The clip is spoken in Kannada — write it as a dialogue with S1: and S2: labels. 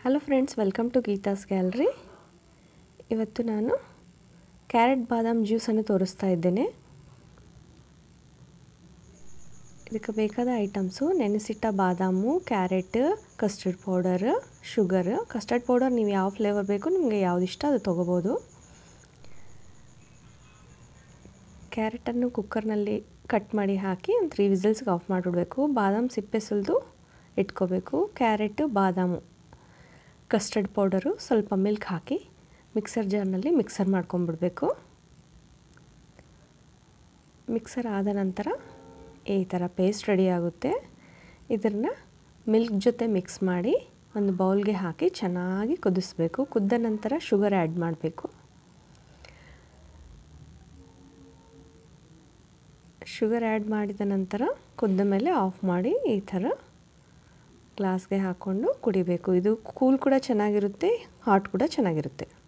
S1: Hello friends, welcome to Geeta's gallery. ಇವತ್ತು ನಾನು ಕ್ಯಾರೆಟ್ ಬಾದಾಮ್ ಜ್ಯೂಸನ್ನು ತೋರಿಸ್ತಾ ಇದ್ದೇನೆ. ಇದಕ್ಕೆ ಬೇಕಾದ ಐಟಮ್ಸು: ನೆನೆಸಿಟ್ಟ ಬಾದಾಮು, carrot, custard powder, sugar. Custard powder ನೀವು ಯಾವ ಫ್ಲೇವರ್ ಬೇಕು ನಿಮಗೆ ಯಾವ್ದು ಇಷ್ಟ ಅದು ತೊಗೋಬೋದು. ಕ್ಯಾರೆಟನ್ನು ಕುಕ್ಕರ್ನಲ್ಲಿ ಕಟ್ ಮಾಡಿ ಹಾಕಿ ಒಂದು 3 ವಿಸಿಲ್ಸ್ಗೆ ಆಫ್ ಮಾಡಿಬಿಡಬೇಕು. ಬಾದಾಮ್ ಸಿಪ್ಪೆ ಸುಲಿದು ಇಟ್ಕೋಬೇಕು. ಕ್ಯಾರೆಟು, ಬಾದಾಮು, ಕಸ್ಟರ್ಡ್ ಪೌಡರು, ಸ್ವಲ್ಪ ಮಿಲ್ಕ್ ಹಾಕಿ ಮಿಕ್ಸರ್ ಜಾರ್ನಲ್ಲಿ ಮಿಕ್ಸರ್ ಮಾಡ್ಕೊಂಬಿಡಬೇಕು. ಮಿಕ್ಸರ್ ಆದ ನಂತರ ಈ ಥರ ಪೇಸ್ಟ್ ರೆಡಿ ಆಗುತ್ತೆ. ಇದನ್ನು ಮಿಲ್ಕ್ ಜೊತೆ ಮಿಕ್ಸ್ ಮಾಡಿ ಒಂದು ಬೌಲ್ಗೆ ಹಾಕಿ ಚೆನ್ನಾಗಿ ಕುದಿಸ್ಬೇಕು. ಕುದ್ದ ನಂತರ ಶುಗರ್ ಆ್ಯಡ್ ಮಾಡಬೇಕು. ಶುಗರ್ ಆ್ಯಡ್ ಮಾಡಿದ ನಂತರ ಕುದ್ದ ಮೇಲೆ ಆಫ್ ಮಾಡಿ ಈ ಥರ ಗ್ಲಾಸ್ಗೆ ಹಾಕ್ಕೊಂಡು ಕುಡಿಬೇಕು. ಇದು ಕೂಲ್ ಕೂಡ ಚೆನ್ನಾಗಿರುತ್ತೆ, ಹಾಟ್ ಕೂಡ ಚೆನ್ನಾಗಿರುತ್ತೆ.